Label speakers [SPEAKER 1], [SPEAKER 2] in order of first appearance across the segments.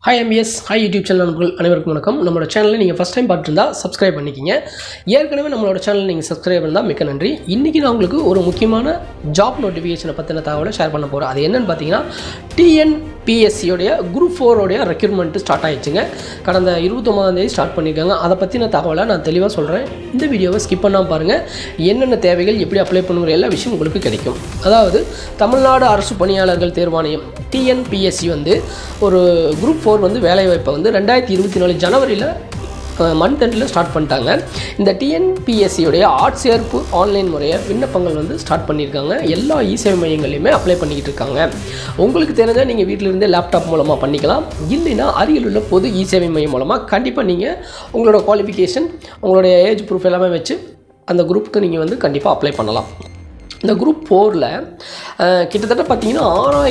[SPEAKER 1] Hi MBS, hi YouTube channel நண்பர்கள் அனைவருக்கும் வணக்கம். நம்மளோட சேனலை நீங்கள் ஃபஸ்ட் டைம் பார்த்துருந்தா சப்ஸ்கிரைப் பண்ணிக்கிங்க. ஏற்கனவே நம்மளோட சேனல் நீங்கள் சப்ஸ்கிரைப் பண்ணால் மிக்க நன்றி. இன்றைக்கி நான் உங்களுக்கு ஒரு முக்கியமான ஜாப் நோட்டிஃபிகேஷனை பற்றின தகவலை ஷேர் பண்ண போகிறேன். அது என்னென்னு பார்த்தீங்கன்னா TNPSC குரூப் 4 ரெக்ரூட்மெண்ட் ஸ்டார்ட் ஆகிடுச்சுங்க. கடந்த 29ஆம் தேதி ஸ்டார்ட் பண்ணியிருக்காங்க. அதை பற்றின தகவலை நான் தெளிவாக சொல்கிறேன். இந்த வீடியோவை ஸ்கிப் பண்ணாமல் பாருங்கள். என்னென்ன தேவைகள் எப்படி அப்ளை பண்ணுங்கிற எல்லா விஷயம் உங்களுக்கு கிடைக்கும். அதாவது தமிழ்நாடு அரசு பணியாளர்கள் தேர்வாணையம் TNPSC ஒரு குரூப் 4 வேலைவாய்ப்பை 2024 ஜனவரியில் மந்த் எண்டில் ஸ்டார்ட் பண்ணிட்டாங்க. இந்த TNPSC ஆட்சேர்ப்பு ஆன்லைன் முறையை விண்ணப்பங்கள் ஸ்டார்ட் பண்ணியிருக்காங்க. எல்லா இ-சேவை மையங்களையுமே அப்ளை பண்ணிக்கிட்டு இருக்காங்க. உங்களுக்கு தெரிஞ்சால் நீங்கள் வீட்டிலிருந்தே லேப்டாப் மூலமாக பண்ணிக்கலாம். இல்லைன்னா அருகில் உள்ள பொது இ-சேவை மையம் மூலமாக கண்டிப்பாக நீங்கள் உங்களோட குவாலிஃபிகேஷன், உங்களுடைய ஏஜ் ப்ரூஃப் எல்லாமே வச்சு அந்த குரூப்புக்கு நீங்கள் கண்டிப்பாக அப்ளை பண்ணலாம். இந்த குரூப் 4ல் கிட்டத்தட்ட பார்த்தீங்கன்னா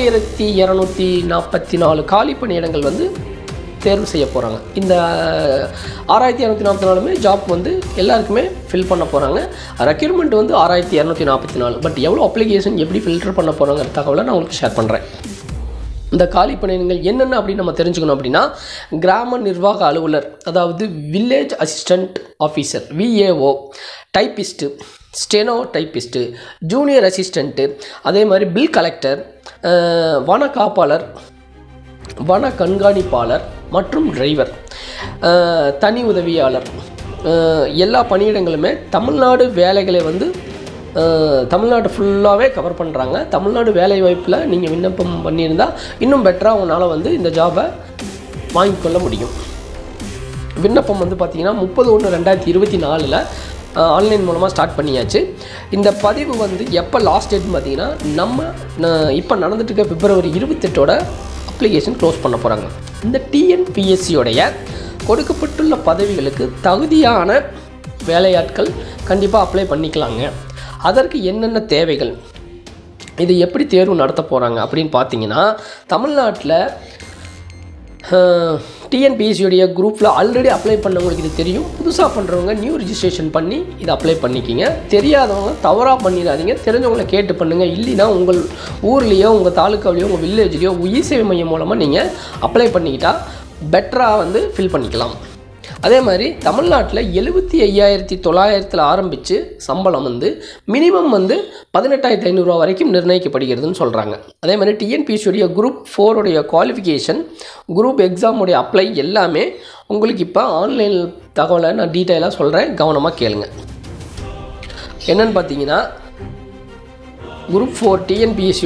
[SPEAKER 1] 6244 காலி பணியிடங்கள் தேர்வு செய்ய போகிறாங்க. இந்த 6244 ஜாப் எல்லாருக்குமே ஃபில் பண்ண போகிறாங்க. ரெக்ரூட்மெண்ட் 6244. பட் எவ்வளோ அப்ளிகேஷன் எப்படி ஃபில்டர் பண்ண போகிறாங்கிற தகவலை நான் உங்களுக்கு ஷேர் பண்ணுறேன். இந்த காலி பணியிடங்கள் என்னென்ன அப்படின்னு நம்ம தெரிஞ்சுக்கணும் அப்படின்னா, கிராம நிர்வாக அலுவலர், அதாவது village assistant officer VAO, typist, steno typist, junior assistant, அதே மாதிரி பில் கலெக்டர், வன காப்பாளர், வன கண்காணிப்பாளர் மற்றும் டிரைவர், தனி உதவியாளர், எல்லா பணியிடங்களுமே தமிழ்நாடு வேலைகளை தமிழ்நாடு ஃபுல்லாகவே கவர் பண்ணுறாங்க. தமிழ்நாடு வேலைவாய்ப்பில் நீங்கள் விண்ணப்பம் பண்ணியிருந்தால் இன்னும் பெட்டராக உங்களால் இந்த ஜாபை வாங்கிக்கொள்ள முடியும். விண்ணப்பம் பார்த்திங்கன்னா 30/1/2024 ஆன்லைன் மூலமாக ஸ்டார்ட் பண்ணியாச்சு. இந்த பதிவு எப்போ லாஸ்ட் டேட்னு பார்த்தீங்கன்னா இப்போ நடந்துட்டு இருக்க February 28 அப்ளிகேஷன் க்ளோஸ் பண்ண போகிறாங்க. இந்த TNPSC கொடுக்கப்பட்டுள்ள பதவிகளுக்கு தகுதியான வேலையாட்கள் கண்டிப்பாக அப்ளை பண்ணிக்கலாங்க. அதற்கு என்னென்ன தேவைகள், இது எப்படி தேர்வு நடத்த போகிறாங்க அப்படின்னு பார்த்தீங்கன்னா, தமிழ்நாட்டில் TNPSC குரூப்பில் ஆல்ரெடி அப்ளை பண்ணவங்களுக்கு இது தெரியும். புதுசாக பண்ணுறவங்க நியூ ரிஜிஸ்ட்ரேஷன் பண்ணி இதை அப்ளை பண்ணிக்கிங்க. தெரியாதவங்க தவறாக பண்ணிடாதீங்க. தெரிஞ்சவங்களை கேட்டு பண்ணுங்கள். இல்லைன்னா உங்கள் ஊர்லேயோ, உங்கள் தாலுக்காவிலையோ, உங்கள் வில்லேஜ்லேயோ இ-சேவை மையம் மூலமாக நீங்கள் அப்ளை பண்ணிக்கிட்டால் பெட்டராக ஃபில் பண்ணிக்கலாம். அதே மாதிரி தமிழ்நாட்டில் 75,900 ஆரம்பித்து சம்பளம் மினிமம் 18,500 வரைக்கும் நிர்ணயிக்கப்படுகிறதுன்னு சொல்கிறாங்க. அதே மாதிரி TNPSC குரூப் 4 குவாலிஃபிகேஷன், குரூப் எக்ஸாமுடைய அப்ளை எல்லாமே உங்களுக்கு இப்போ ஆன்லைன் தகவலை நான் டீட்டெயிலாக சொல்கிறேன், கவனமாக கேளுங்க. என்னென்னு பார்த்தீங்கன்னா, குரூப் 4 TNPSC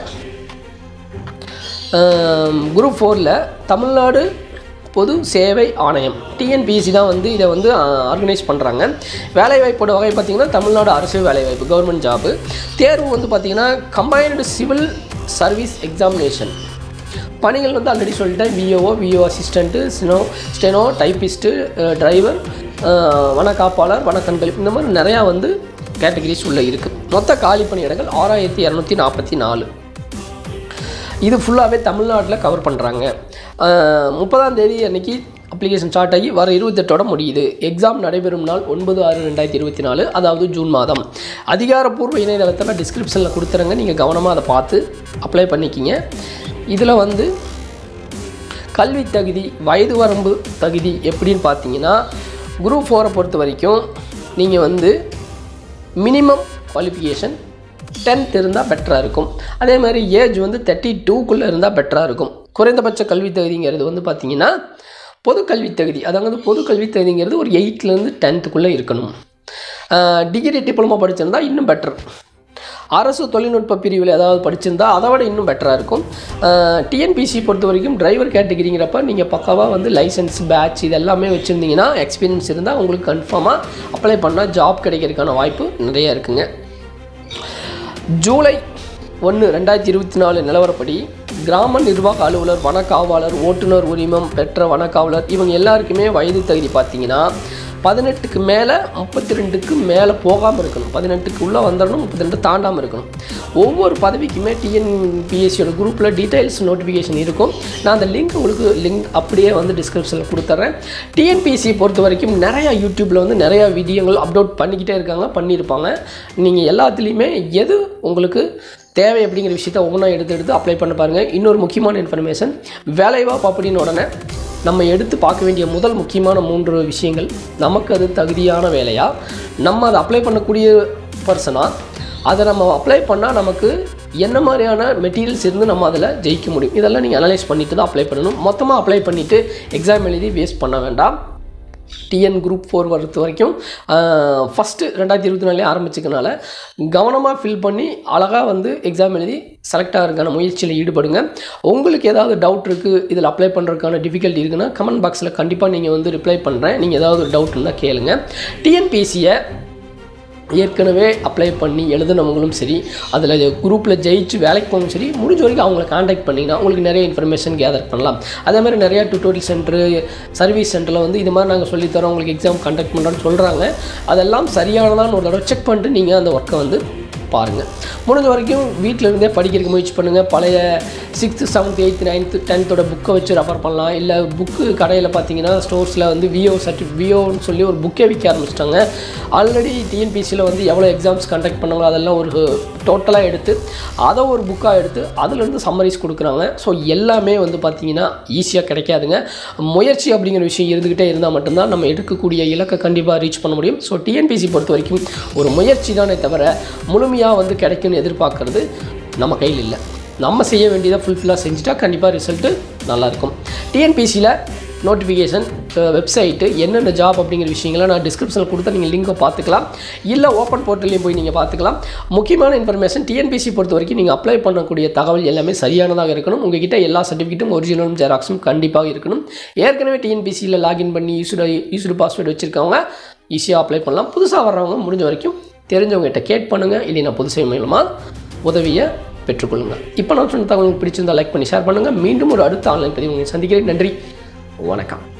[SPEAKER 1] குரூப் 4ல் தமிழ்நாடு பொது சேவை ஆணையம் TNPSC தான் இதை ஆர்கனைஸ் பண்ணுறாங்க. வேலைவாய்ப்போட வகை பார்த்திங்கன்னா தமிழ்நாடு அரசு வேலைவாய்ப்பு, கவர்மெண்ட் ஜாபு. தேர்வு பார்த்திங்கன்னா கம்பைன்டு சிவில் சர்வீஸ் எக்ஸாமினேஷன். பணிகள் ஆல்ரெடி சொல்லிட்டேன். VO assistant, steno typist, driver, வன காப்பாளர், வன கண்காணிப்பு, இந்த மாதிரி நிறையா கேட்டகரிஸ் உள்ள இருக்குது. மொத்த காலி பணியிடங்கள் 6244. இது ஃபுல்லாகவே தமிழ்நாட்டில் கவர் பண்ணுறாங்க. 30ஆம் தேதி அன்றைக்கி அப்ளிகேஷன் ஸ்டார்ட் ஆகி வர 28 முடியுது. எக்ஸாம் நடைபெறும் நாள் 9/6/2024, அதாவது ஜூன் மாதம். அதிகாரப்பூர்வ இணையதளத்தில் டிஸ்கிரிப்ஷனில் கொடுத்துருங்க. நீங்கள் கவனமாக அதை பார்த்து அப்ளை பண்ணிக்கிங்க. இதில் கல்வி தகுதி, வயது வரம்பு தகுதி எப்படின்னு பார்த்தீங்கன்னா, குரூப் 4 பொறுத்த வரைக்கும் நீங்கள் மினிமம் குவாலிஃபிகேஷன் 10th இருந்தால் பெட்டராக இருக்கும். அதே மாதிரி ஏஜ் 32க்குள்ளே இருந்தால் பெட்டராக இருக்கும். குறைந்தபட்ச கல்வி தகுதிங்கிறது பார்த்தீங்கன்னா பொது கல்வி தகுதி, அதாவது பொது கல்வி தகுதிங்கிறது ஒரு 8th-லேருந்து 10th-க்குள்ளே இருக்கணும். டிகிரி டிப்ளமோ படிச்சிருந்தா இன்னும் பெட்டர். அரசு தொழில்நுட்ப பிரிவில் ஏதாவது படிச்சிருந்தால் அதை விட இன்னும் பெட்டராக இருக்கும். TNPSC பொறுத்த வரைக்கும் டிரைவர் கேட்டகிரிங்கிறப்ப நீங்கள் பக்காவாக லைசன்ஸ், பேட்ச் இது எல்லாமே வச்சுருந்தீங்கன்னா, எக்ஸ்பீரியன்ஸ் இருந்தால் உங்களுக்கு கன்ஃபார்மாக அப்ளை பண்ணால் ஜாப் கிடைக்கிறதுக்கான வாய்ப்பு நிறையா இருக்குங்க. ஜூலை 1, 2024 நிலவரப்படி கிராம நிர்வாக அலுவலர், வன காவலர், ஓட்டுநர் உரிமம் பெற்ற வன காவலர் இவங்க எல்லாருக்குமே வயது தகுதி பார்த்தீங்கன்னா 18க்கு மேலே 32க்கு மேலே போகாமல் இருக்கணும். 18க்கு உள்ளே வந்துடணும், 32 தாண்டாமல் இருக்கணும். ஒவ்வொரு பதவிக்குமே TNPSC குரூப்பில் டீட்டெயில்ஸ் நோட்டிஃபிகேஷன் இருக்கும். நான் அந்த உங்களுக்கு லிங்க் அப்படியே டிஸ்கிரிப்ஷனில் கொடுத்துட்றேன். TNPSC பொறுத்த வரைக்கும் நிறையா யூடியூப்பில் நிறையா வீடியோங்கள் அப்லோட் பண்ணிக்கிட்டே இருக்காங்க, பண்ணியிருப்பாங்க. நீங்கள் எல்லாத்துலேயுமே எது உங்களுக்கு தேவை அப்படிங்கிற விஷயத்தை ஒவ்வொன்றா எடுத்து அப்ளை பண்ண பாருங்கள். இன்னொரு முக்கியமான இன்ஃபர்மேஷன், வேலைவாய்ப்பு அப்படின்னு உடனே நம்ம எடுத்து பார்க்க வேண்டிய முதல் முக்கியமான 3 விஷயங்கள், நமக்கு அது தகுதியான வேலையா, நம்ம அதை அப்ளை பண்ணக்கூடிய பர்சனாக, அதை நம்ம அப்ளை பண்ணால் நமக்கு என்ன மாதிரியான மெட்டீரியல்ஸ் இருந்து நம்ம அதில் ஜெயிக்க முடியும், இதெல்லாம் நீங்கள் அனலைஸ் பண்ணிவிட்டு தான் அப்ளை பண்ணணும். மொத்தமாக அப்ளை பண்ணிவிட்டு எக்ஸாம் எழுதி வேஸ்ட் பண்ண வேண்டாம். டிஎன் குரூப் 4 வரது வரைக்கும் ஃபஸ்ட்டு 2024 ஆரம்பிச்சிக்கனால கவனமாக ஃபில் பண்ணி அழகாக வந்து எக்ஸாம் எழுதி செலக்ட் ஆகிறதுக்கான முயற்சியில் ஈடுபடுங்க. உங்களுக்கு ஏதாவது டவுட் இருக்குது, இதில் அப்ளை பண்ணுறதுக்கான டிஃபிகல்ட்டி இருக்குன்னா கமெண்ட் பாக்ஸில் கண்டிப்பாக நீங்கள் வந்து ரிப்ளை பண்ணுறேன். நீங்கள் ஏதாவது டவுட் இருந்தால் கேளுங்க. டிஎன்பிஎஸ்சியை ஏற்கனவே அப்ளை பண்ணி எழுதுனவங்களும் சரி, அதில் குரூப்பில் ஜெயிச்சு வேலைக்கு போகணும் சரி, முடிஞ்ச வரைக்கும் அவங்கள காண்டாக்ட் பண்ணிங்கன்னா உங்களுக்கு நிறைய இன்ஃபர்மேஷன் கேதர் பண்ணலாம். அதே மாதிரி நிறையா டியூட்டோரியல் சென்டரு, சர்வீஸ் சென்டரில் வந்து இது மாதிரி நாங்கள் சொல்லித்தரோம், உங்களுக்கு எக்ஸாம் கண்டக்ட் பண்ணுறோன்னு சொல்கிறாங்க. அதெல்லாம் சரியானதான்னு ஒரு தடவை செக் பண்ணிட்டு நீங்கள் அந்த ஒர்க்கை வந்து பாருங்கள். முடிஞ்ச வரைக்கும் வீட்டில் இருந்தே படிக்கிறதுக்கு முயற்சி பண்ணுங்கள். பழைய 6th 7th 8th 9th 10th புக்கை வச்சு ரெஃபர் பண்ணலாம். இல்லை புக்கு கடையில் பார்த்தீங்கன்னா ஸ்டோர்ஸில் வந்து விஓன்னு சொல்லி ஒரு புக்கே விற்க ஆரம்பிச்சிட்டாங்க. ஆல்ரெடி டிஎன்பிஎஸ்சியில் வந்து எவ்வளோ எக்ஸாம்ஸ் கண்டக்ட் பண்ணாங்களோ அதெல்லாம் ஒரு டோட்டலாக எடுத்து அதை ஒரு புக்காக எடுத்து அதுலேருந்து சம்மரிஸ் கொடுக்குறாங்க. ஸோ எல்லாமே வந்து பார்த்திங்கன்னா ஈஸியாக கிடைக்காதுங்க. முயற்சி அப்படிங்கிற விஷயம் இருந்துக்கிட்டே இருந்தால் மட்டும்தான் நம்ம எடுக்கக்கூடிய இலக்கை கண்டிப்பாக ரீச் பண்ண முடியும். ஸோ டிஎன்பிஎஸ்சி பொறுத்த வரைக்கும் ஒரு முயற்சி தானே தவிர முழுமையாக வந்து கிடைக்குன்னு எதிர்பார்க்குறது நம்ம கையில் இல்லை. நம்ம செய்ய வேண்டியதை ஃபுல்ஃபில்லாக செஞ்சுட்டா கண்டிப்பாக ரிசல்ட்டு நல்லாயிருக்கும். டிஎன்பிஎஸ்சியில் நோட்டிஃபிகேஷன், வெப்சைட்டு, என்னென்ன ஜாப் அப்படிங்கிற விஷயங்களை நான் டிஸ்கிரிப்ஷனில் கொடுத்தா நீங்கள் லிங்கை பார்த்துக்கலாம். இல்லை ஓப்பன் போர்ட்டல்லையும் போய் நீங்கள் பார்த்துக்கலாம். முக்கியமான இன்ஃபர்மேஷன், டிஎன்பிஎஸ்சி பொறுத்த வரைக்கும் நீங்கள் அப்ளை பண்ணக்கூடிய தகவல் எல்லாமே சரியானதாக இருக்கணும். உங்கள்கிட்ட எல்லா சர்டிஃபிகேட்டும் ஒரிஜினலும் ஜெராக்ஸும் கண்டிப்பாக இருக்கணும். ஏற்கனவே டிஎன்பிஎஸ்சியில் லாகின் பண்ணி யூஸ்டு பாஸ்வேர்டு வச்சுருக்கவங்க ஈஸியாக அப்ளை பண்ணலாம். புதுசாக வர்றவங்க முடிஞ்ச வரைக்கும் தெரிஞ்சவங்ககிட்ட கேட் பண்ணுங்கள். இல்லைன்னா புதுசை மூலமாக உதவியை பெற்றுக்கொள்ளுங்கள். இப்போ நான் சொன்ன தகவல் பிடிச்சிருந்தால் லைக் பண்ணி ஷேர் பண்ணுங்கள். மீண்டும் ஒரு அடுத்த ஆன்லைன் பதிவு உங்களை சந்திக்கிறேன். நன்றி, வணக்கம்.